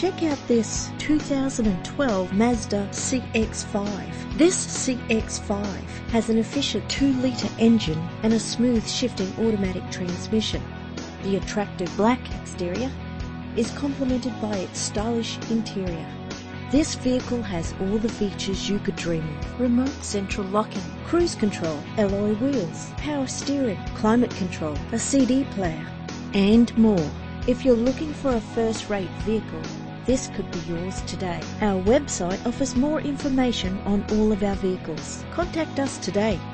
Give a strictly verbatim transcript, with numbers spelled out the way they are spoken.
check out this two thousand twelve Mazda C X five. This C X five has an efficient two litre engine and a smooth shifting automatic transmission. The attractive black exterior is complemented by its stylish interior. This vehicle has all the features you could dream of: remote central locking, cruise control, alloy wheels, power steering, climate control, a C D player, and more. If you're looking for a first-rate vehicle, this could be yours today. Our website offers more information on all of our vehicles. Contact us today.